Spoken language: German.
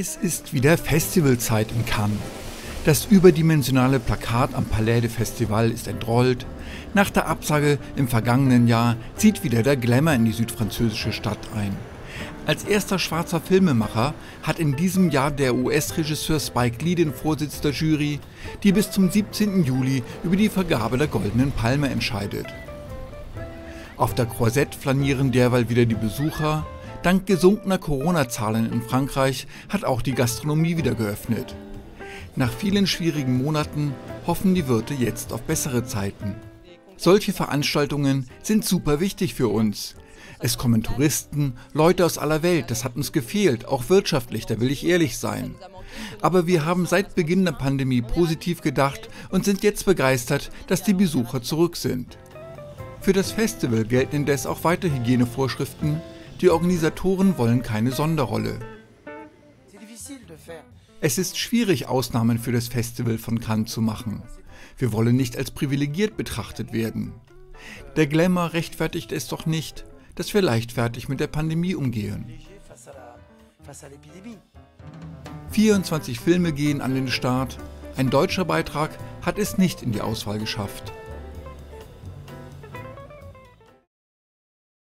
Es ist wieder Festivalzeit in Cannes. Das überdimensionale Plakat am Palais des Festivals ist entrollt. Nach der Absage im vergangenen Jahr zieht wieder der Glamour in die südfranzösische Stadt ein. Als erster schwarzer Filmemacher hat in diesem Jahr der US-Regisseur Spike Lee den Vorsitz der Jury, die bis zum 17. Juli über die Vergabe der Goldenen Palme entscheidet. Auf der Croisette flanieren derweil wieder die Besucher. Dank gesunkener Corona-Zahlen in Frankreich hat auch die Gastronomie wieder geöffnet. Nach vielen schwierigen Monaten hoffen die Wirte jetzt auf bessere Zeiten. Solche Veranstaltungen sind super wichtig für uns. Es kommen Touristen, Leute aus aller Welt, das hat uns gefehlt, auch wirtschaftlich, da will ich ehrlich sein. Aber wir haben seit Beginn der Pandemie positiv gedacht und sind jetzt begeistert, dass die Besucher zurück sind. Für das Festival gelten indes auch weiter Hygienevorschriften. Die Organisatoren wollen keine Sonderrolle. Es ist schwierig, Ausnahmen für das Festival von Cannes zu machen. Wir wollen nicht als privilegiert betrachtet werden. Der Glamour rechtfertigt es doch nicht, dass wir leichtfertig mit der Pandemie umgehen. 24 Filme gehen an den Start. Ein deutscher Beitrag hat es nicht in die Auswahl geschafft.